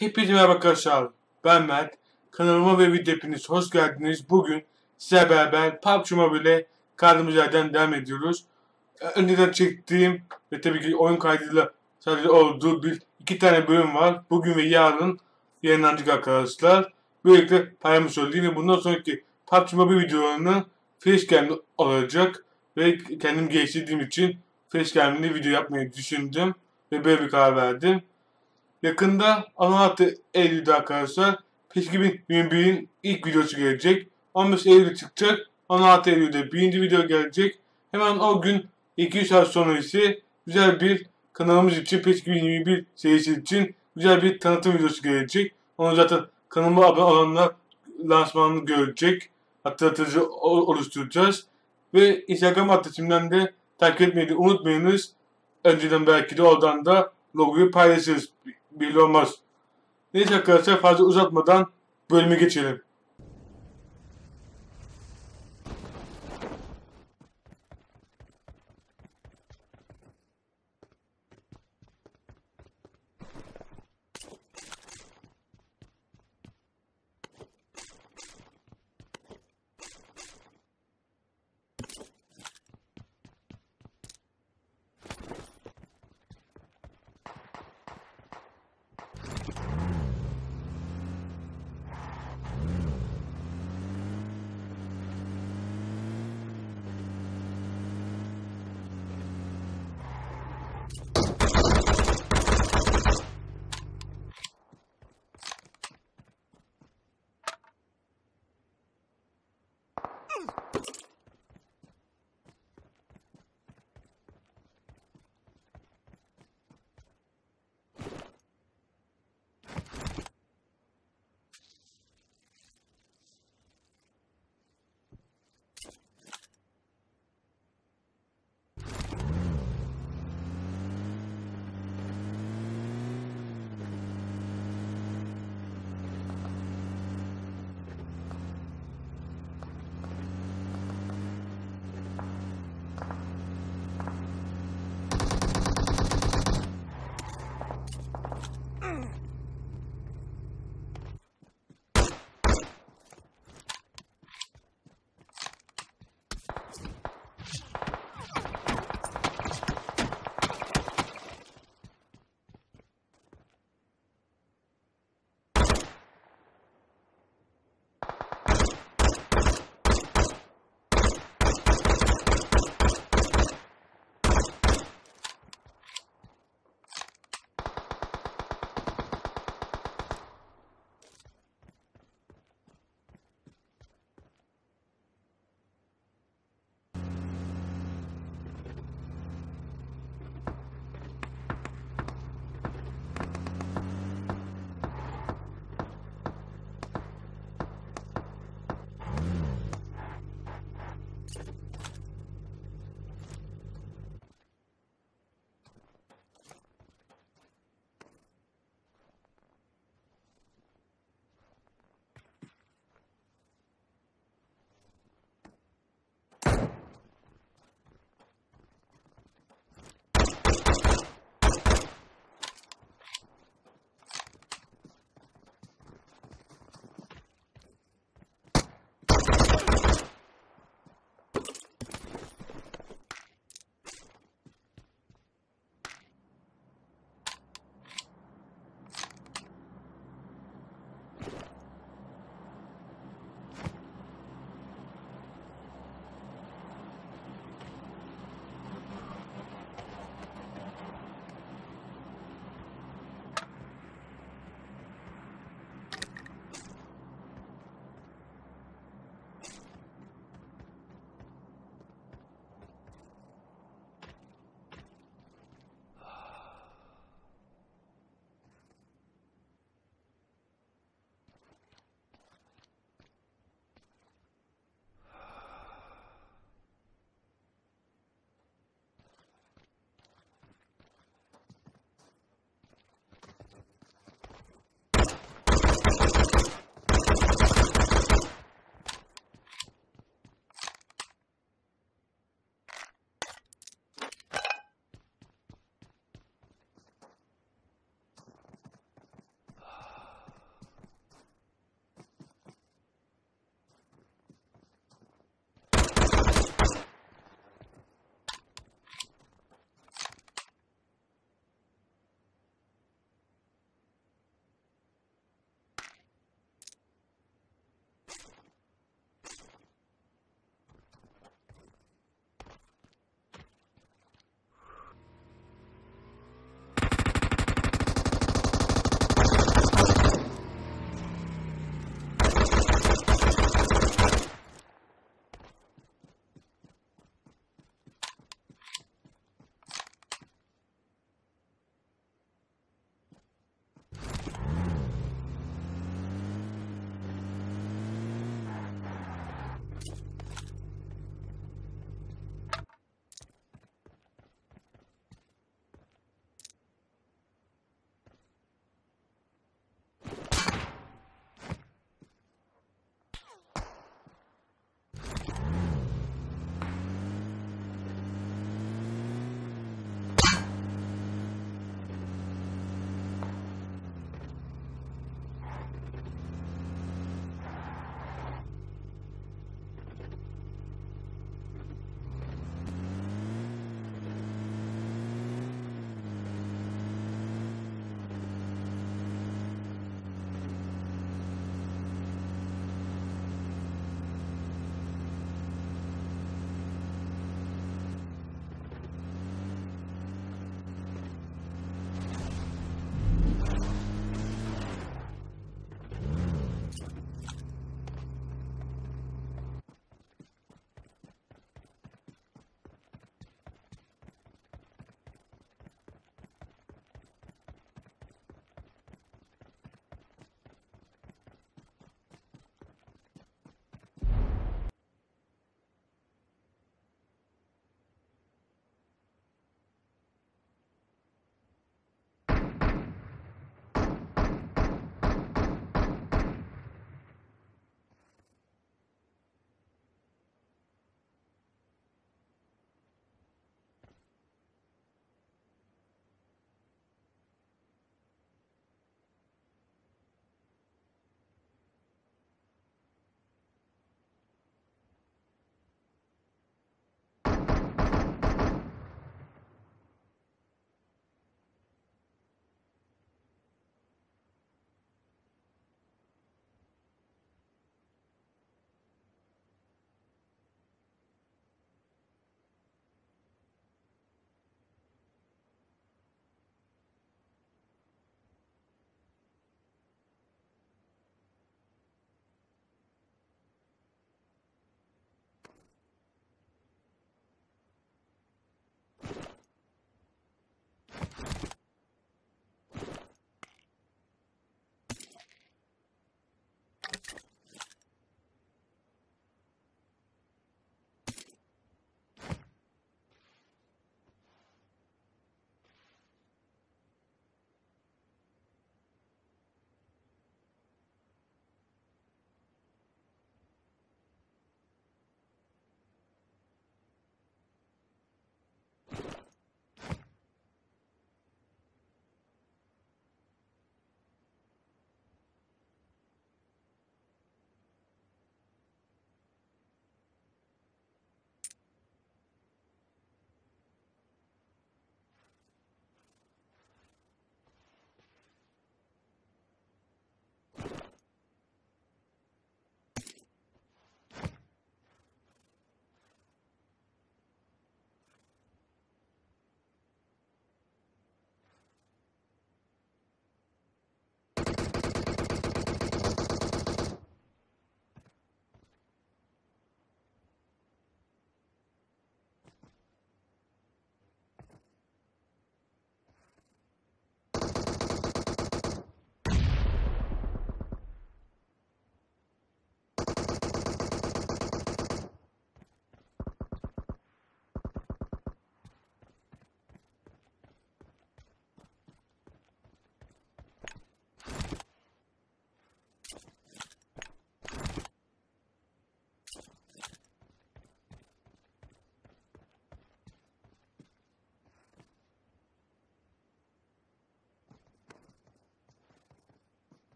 Hepinize merhaba arkadaşlar. Ben Mert. Kanalıma ve video hepiniz hoş geldiniz. Bugün size beraber PUBG Mobile kaldığımız yerden devam ediyoruz. Önceden çektiğim ve tabii ki oyun kaydıyla sadece olduğu iki tane bölüm var. Bugün ve yarın yayınlanacak arkadaşlar. Böylelikle paylaşmış olayım ve bundan sonraki PUBG Mobile videolarını facecam'de olacak. Ve kendim geliştirdiğim için facecam'de video yapmayı düşündüm. Ve böyle bir karar verdim. Yakında 16 Eylül'de arkadaşlar PES 2021'in ilk videosu gelecek. 15 Eylül'de çıkacak. 16 Eylül'de birinci video gelecek. Hemen o gün 2-3 saat sonra ise güzel bir kanalımız için PES 2021 serisi için güzel bir tanıtım videosu gelecek. Onu zaten kanalıma abone olanlar lansmanını görecek. Hatırlatıcı oluşturacağız. Ve Instagram adresimden de takip etmeyi unutmayınız. Önceden belki de oradan da logoyu paylaşırız. Belli olmaz. Neyse arkadaşlar fazla uzatmadan bölüme geçelim.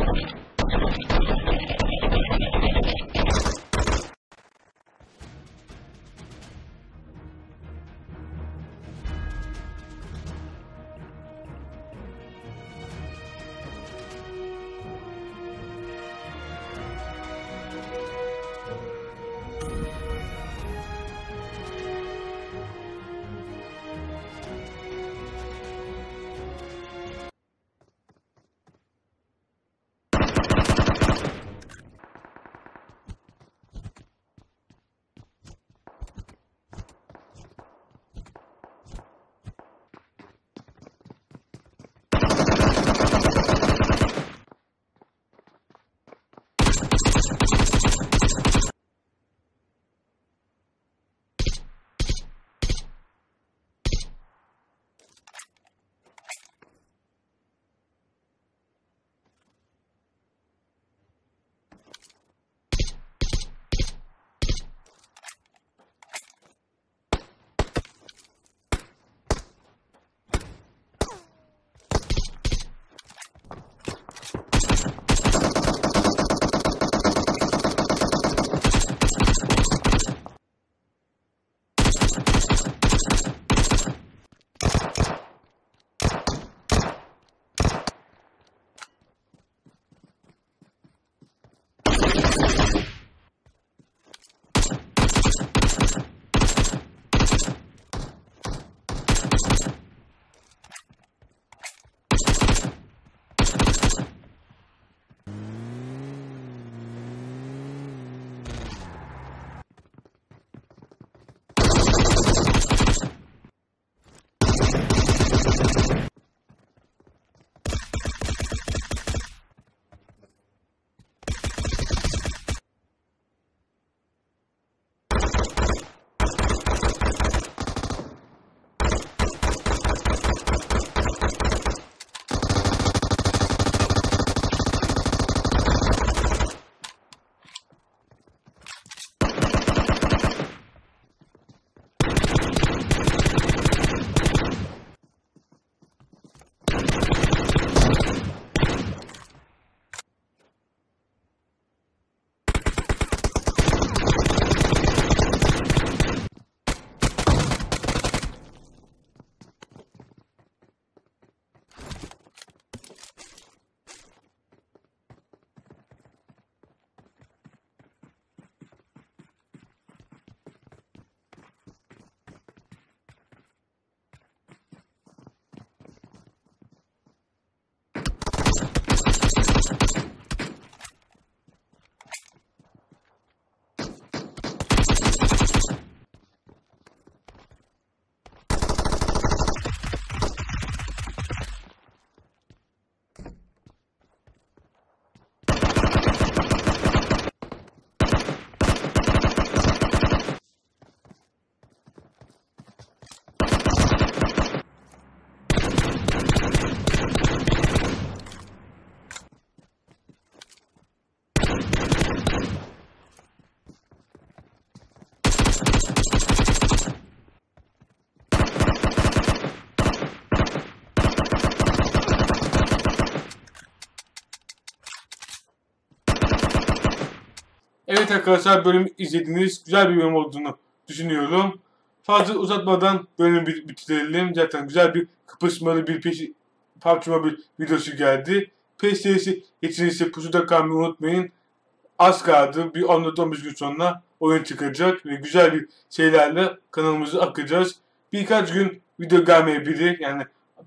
Evet arkadaşlar, bölüm izlediniz. Güzel bir bölüm olduğunu düşünüyorum. Fazla uzatmadan bölümü bitirelim. Zaten güzel bir kapışmalı bir PUBG Mobile videosu geldi. PES serisi için pusuda kalmayı unutmayın. Az kaldı. Bir 14-15 gün sonra oyun çıkacak ve güzel bir şeylerle kanalımızı akacağız. Birkaç gün video gelmeyebilir. Yani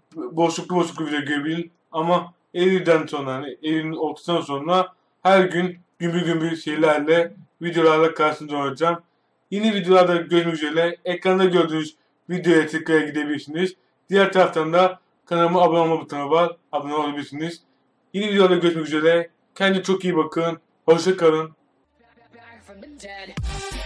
boşluklu video görebilir. Ama Eylül'den sonra, yani Eylül'ün ortasından sonra her gün gümbür şeylerle, videolarla karşınızda olacağım. Yeni videolarda görüşmek üzere. Ekranda gördüğünüz videoya tekrar gidebilirsiniz. Diğer taraftan da kanalıma abone olma butonu var. Abone olabilirsiniz. Yeni videolarda görüşmek üzere. Kendinize çok iyi bakın. Hoşça kalın.